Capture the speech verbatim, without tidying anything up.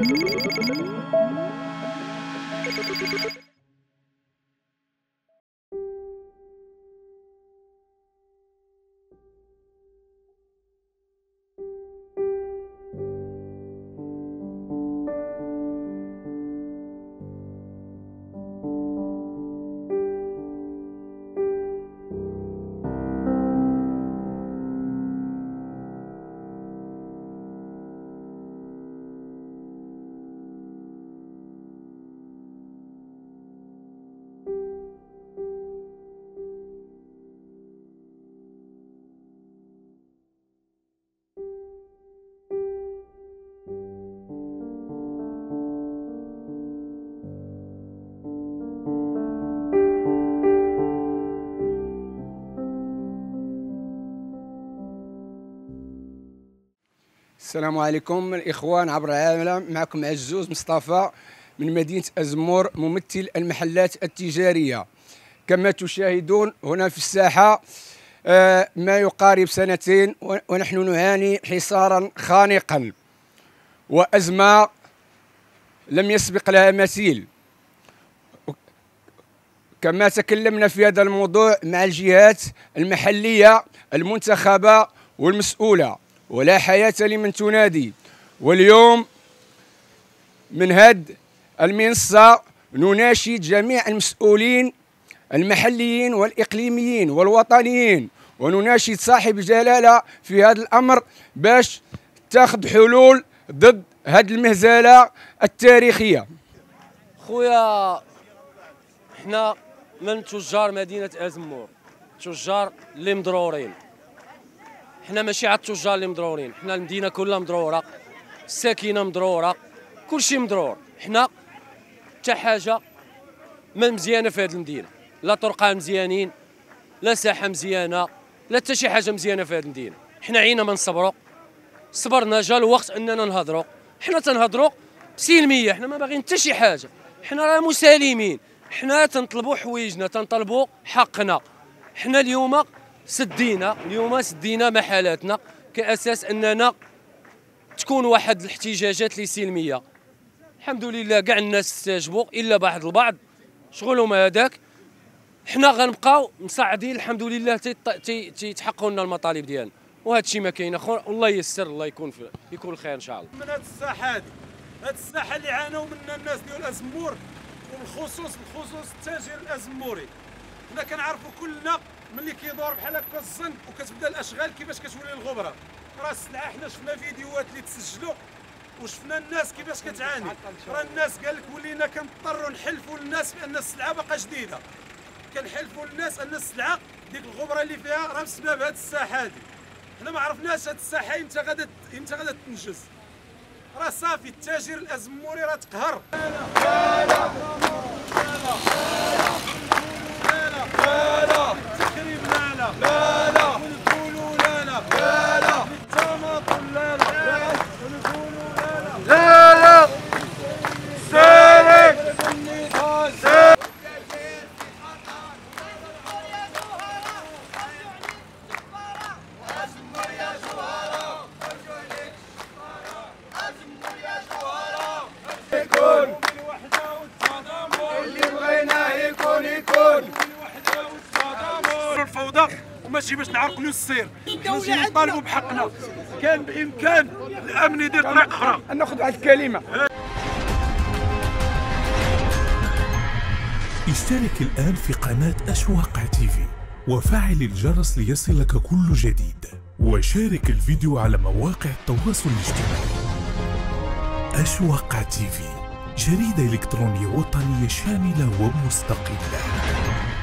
السلام عليكم الإخوان عبر العالم، معكم عزوز مصطفى من مدينة أزمور، ممثل المحلات التجارية. كما تشاهدون هنا في الساحة ما يقارب سنتين ونحن نعاني حصارا خانقا وأزمة لم يسبق لها مثيل. كما تكلمنا في هذا الموضوع مع الجهات المحلية المنتخبة والمسؤولة، ولا حياة لمن تنادي. واليوم من هذه المنصة نناشد جميع المسؤولين المحليين والإقليميين والوطنيين، ونناشد صاحب الجلالة في هذا الأمر باش تاخذ حلول ضد هذه المهزلة التاريخية. خويا احنا من تجار مدينة أزمور، تجار اللي مضرورين. حنا ماشي عاد التجار اللي مضرورين، حنا المدينه كلها مضروره، الساكنه مضروره، كلشي مضرور. حنا حتى حاجه ما مزيانه في هذه المدينه، لا طرقان مزيانين، لا ساحه مزيانه، لا حتى شي حاجه مزيانه في هذه المدينه. حنا عينا ما نصبروا، صبرنا جا الوقت اننا نهضروا. حنا تنهضروا بسلميه، حنا ما باغيين حتى شي حاجه، حنا راه مسالمين، حنا تنطلبوا حوايجنا، تنطلبوا حقنا. حنا اليوم سدينا اليوم سدينا محلاتنا كأساس أننا تكون واحد الاحتجاجات اللي سلمية. الحمد لله كاع الناس استجابوا إلا بعض البعض شغلهم هذاك. حنا غنبقاو مصعدين الحمد لله تيتحققوا لنا المطالب ديالنا، وهذا الشيء ما كاين اخر. الله ييسر، الله يكون في يكون الخير ان شاء الله. من هذه الساحه هذه هذه الساحه اللي عانوا منها الناس ديال أزمور، وبالخصوص بالخصوص التاجر الأزموري. حنا كنعرفوا كلنا ملي كيدور بحال هكا الزنق وكتبدا الاشغال كيفاش كتولي الغبره. راه السلعه حنا شفنا فيديوهات اللي تسجلوا وشفنا الناس كيفاش كتعاني. راه الناس قال لك ولينا كنضطروا نحلفوا للناس بان السلعه باقا جديده، كنحلفوا للناس ان السلعه ديك الغبره اللي فيها راه بسبب هذه الساحه هذه. حنا ما عرفناش هذه الساحه امتى غادا امتى غادا تنجز. راه صافي التاجر الأزموري راه تقهر. لا لا لا لا لا التخريب لا لا لا لا ونقولوا لا لا لا لا التماطل لا لا ونقولوا لا لا لا لا سالك سالك. يكون الوحدة والتضامن اللي بغيناه يكون يكون الفوضى وماشي باش نعرقلوا السير. حنا جايين نطالبوا بحقنا، كان بامكان الامن يدير طريق اخرى. ناخذ واحد الكلمه. اشترك الان في قناه أشواق تيفي وفعل الجرس ليصلك كل جديد، وشارك الفيديو على مواقع التواصل الاجتماعي. أشواق تيفي، جريدة إلكترونية وطنية شاملة ومستقلة.